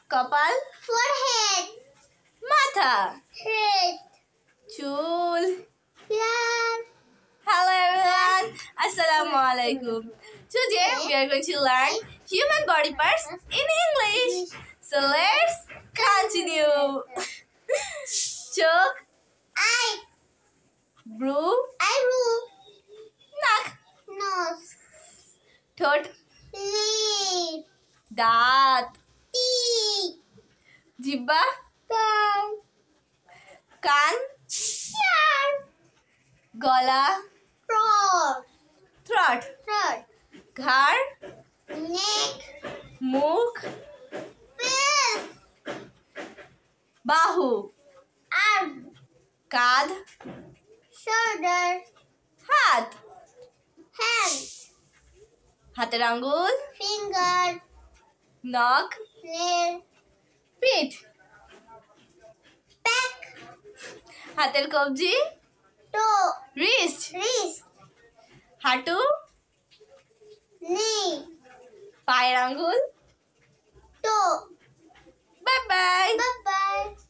কপাল, forehead, মাথা, head, চুল. hair. Hello everyone, Assalamu alaikum. Today we are going to learn human body parts in English. So let's continue. চোখ, Eye, brow, eyebrow, নাক, nose, ঠোঁট, lip, দাঁত, teeth, জিহ্বা, tongue, কান, ear, গলা, throat, থ্রট, ঘাড়, neck, মুখ, face, বাহু, arm, কাঁধ, shoulder, হাত, hand, হাতের আঙ্গুল, finger, নখ, nail, পিঠ, back, হাতের কবজি, toe, রিস্ট, wrist, হাঁটু, knee, পায়ের আঙ্গুল. toe. Bye bye. Bye bye.